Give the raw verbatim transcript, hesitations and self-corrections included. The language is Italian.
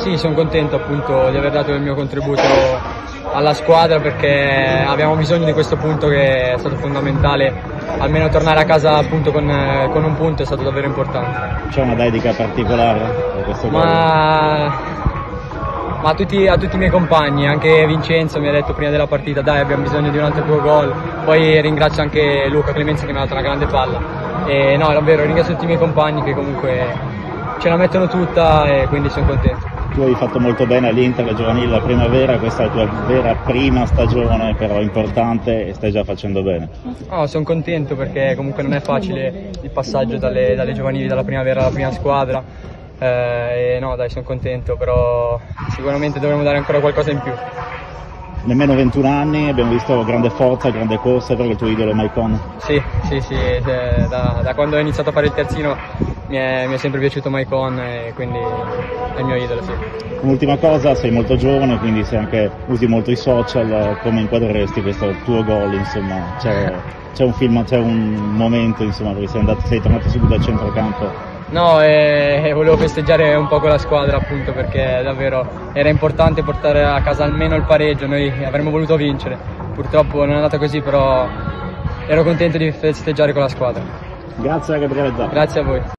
sì, sono contento appunto di aver dato il mio contributo alla squadra, perché abbiamo bisogno di questo punto che è stato fondamentale. Almeno tornare a casa appunto con, con un punto è stato davvero importante. C'è una dedica particolare a questo gol? Ma, ma a, tutti, a tutti i miei compagni, anche Vincenzo mi ha detto prima della partita dai abbiamo bisogno di un altro tuo gol, poi ringrazio anche Luca Clemenza che mi ha dato una grande palla. E no, davvero ringrazio tutti i miei compagni che comunque ce la mettono tutta e quindi sono contento. Tu hai fatto molto bene all'Inter, la giovanile, la primavera, questa è la tua vera prima stagione, però importante e stai già facendo bene. No, sono contento perché comunque non è facile il passaggio dalle, dalle giovanili, dalla primavera alla prima squadra. Eh, e no, dai, sono contento, però sicuramente dovremo dare ancora qualcosa in più. Nemmeno ventuno anni, abbiamo visto grande forza, grande corsa, però il tuo idolo è Maicon. Sì, sì, sì, da, da quando ho iniziato a fare il terzino mi è, mi è sempre piaciuto Maicon e quindi è il mio idolo, sì. Un'ultima cosa, sei molto giovane, quindi sei anche, usi molto i social, come inquadreresti questo tuo gol, insomma? C'è, c'è un film, c'è un momento, insomma, perché sei, andato, sei tornato subito al centrocampo? No, e volevo festeggiare un po' con la squadra appunto perché davvero era importante portare a casa almeno il pareggio, noi avremmo voluto vincere, purtroppo non è andata così, però ero contento di festeggiare con la squadra. Grazie a Gabriele Zappa. Grazie a voi.